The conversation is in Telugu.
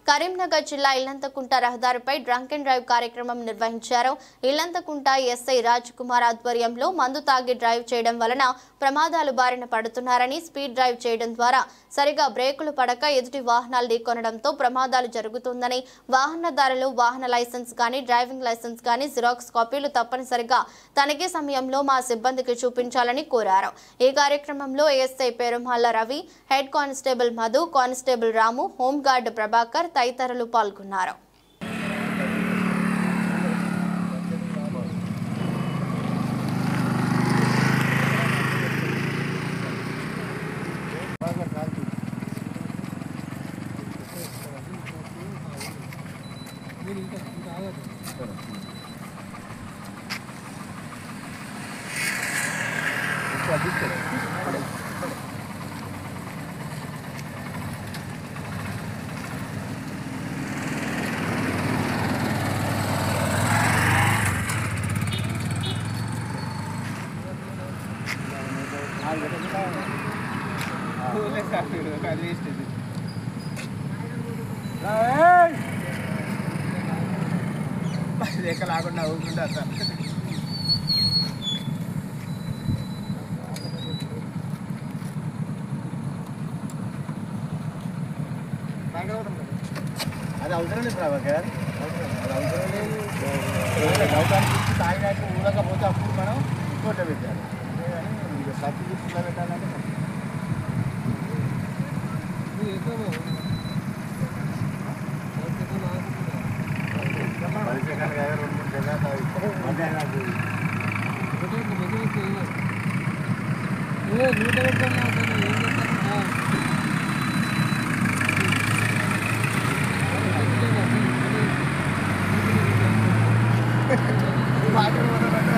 కరీంనగర్ జిల్లా ఇల్లంతకుంట రహదారిపై డ్రంక్ అండ్ డ్రైవ్ కార్యక్రమం నిర్వహించారు. ఇల్లంతకుంట ఎస్ఐ రాజ్ కుమార్ ఆధ్వర్యంలో మందు తాగి డ్రైవ్ చేయడం వలన ప్రమాదాలు బారిన పడుతున్నారని, స్పీడ్ డ్రైవ్ చేయడం ద్వారా సరిగా బ్రేకులు పడక ఎదుటి వాహనాలు ఢీకొనడంతో ప్రమాదాలు జరుగుతుందని, వాహనదారులు వాహన లైసెన్స్ కానీ డ్రైవింగ్ లైసెన్స్ కానీ జిరాక్స్ కాపీలు తప్పనిసరిగా తనిఖీ సమయంలో మా సిబ్బందికి చూపించాలని కోరారు. ఈ కార్యక్రమంలో SI Perumalla Ravi, head constable Madhu, constable Ramu, home guard Prabhakar తదితరులు పాల్గొన్నారు. లేకుండా ఊరుకుంటారు సార్. అది అవసరం లేదు ప్రభాకర్, అది అవసరం లేదు. గౌతానికి తాగినాక ఊరకపోతే అప్పుడు మనం ఫోటో పెట్టాలి. ఇక ప్రతి దృష్టిలో పెట్టాలంటే బాగా